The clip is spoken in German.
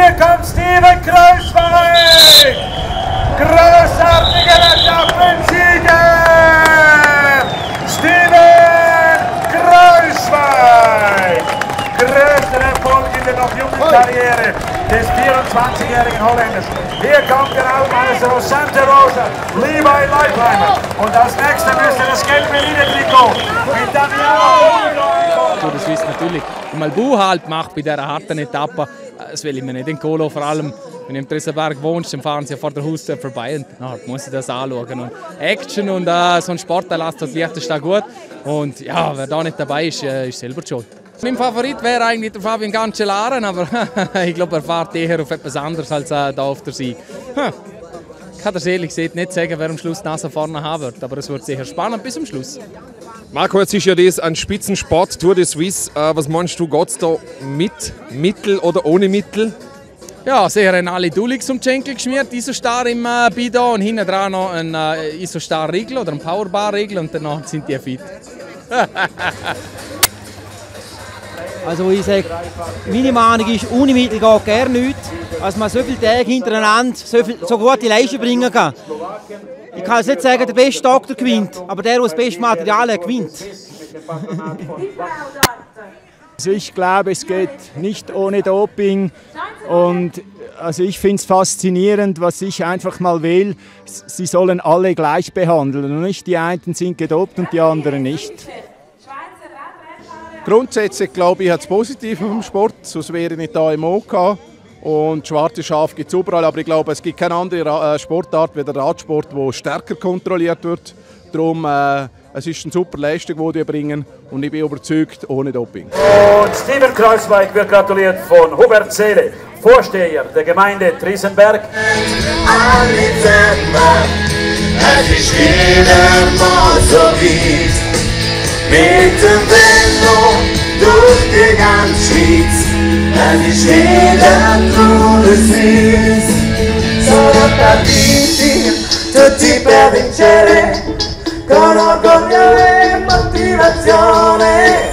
Hier kommt Steven Kruijswijk! Großartige Etappensieger! Steven Kruijswijk! Größter Erfolg in der noch jungen Karriere des 24-jährigen Holländers. Hier kommt der Altmeister aus Santa Rosa, Levi Leipheimer. Und als nächster müsste das gelbe Liedertrikot mit Damiano. Tour de Suisse natürlich mal Buhalt macht bei dieser harten Etappe. Das will ich mir nicht in Kolo, vor allem wenn du im Tresenberg wohnst, dann fahren sie vor der Haustür vorbei und dann muss ich das anschauen. Und Action und so ein Sportanlass, das Licht da gut. Und ja, wer da nicht dabei ist, ist selber schuld. Mein Favorit wäre eigentlich der Fabian Cancellara, aber ich glaube, er fährt eher auf etwas anderes als da auf der Sieg. Ich kann das ehrlich gesagt nicht sagen, wer am Schluss die Nase vorne haben wird, aber es wird sicher spannend bis zum Schluss. Marco, jetzt ist ja das ein Spitzensport, Tour de Suisse. Was meinst du, geht es da mit Mittel oder ohne Mittel? Ja, sicher haben alle Dulix um die Schenkel geschmiert, Isostar im Bidon und hinten dran noch ein Isostar-Riegel oder ein Powerbar-Riegel und danach sind die fit. Also ich sage, meine Meinung ist, ohne Mittel geht gar nichts. Als man so viele Tage hintereinander so gute Leistung bringen kann. Ich kann jetzt nicht sagen, der beste Doktor gewinnt, aber der das beste Material hat, gewinnt. Also ich glaube, es geht nicht ohne Doping. Und also ich finde es faszinierend, was ich einfach mal will. Sie sollen alle gleich behandeln und nicht die einen sind gedopt und die anderen nicht. Grundsätzlich glaube ich, hat es positiv im Sport, sonst wäre ich nicht da im OK. Und schwarze Schafe gibt es überall, aber ich glaube, es gibt keine andere Sportart wie der Radsport, wo stärker kontrolliert wird. Darum, es ist eine super Leistung, die die bringen und ich bin überzeugt, ohne Doping. Und Steven Kruijswijk wird gratuliert von Hubert Seele, Vorsteher der Gemeinde Triesenberg. Es ist wieder mal so weit. Mit dem Velo durch die ganze Schweiz. Es ist wieder Tour de Suisse. Sono partiti tutti per vincere, con orgoglio e motivazione.